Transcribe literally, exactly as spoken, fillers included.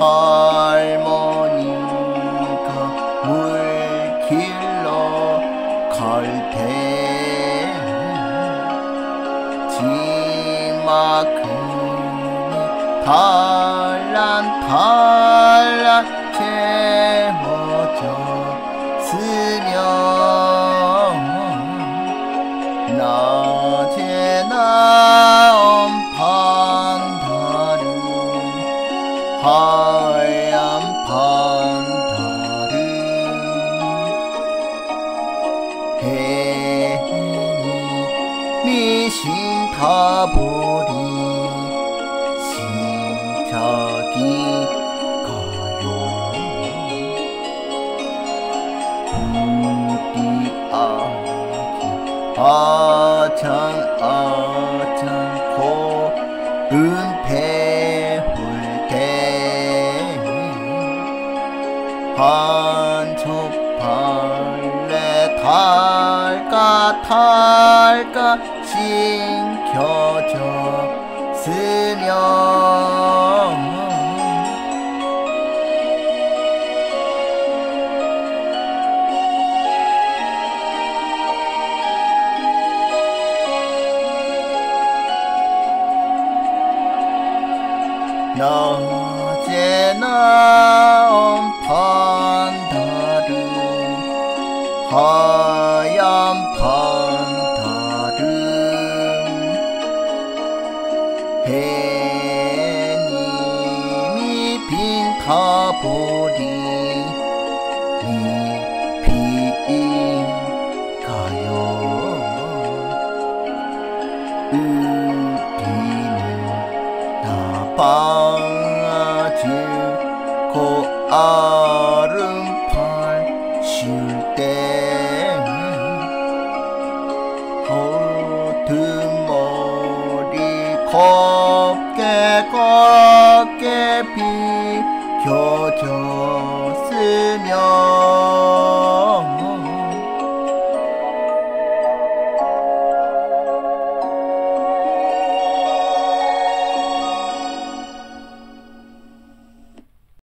할머니가 물길로 갈 때 지마금이 달란달란 채워져 스며 낮에 나온 판다를 하얀 판다를 해니 미신 타버린 시작이 가요. 우리 아기 아장 아장 고은 배울 때 한쪽팔레 달까 달까 싱켜져 스며 낮에 나온 판다를 하얀 판다를 해님이 빈 타버리 미피인가요. 우리는 나빠질 고 아름팔 쉴 때 허든 머리 곱게 곱게 비켜져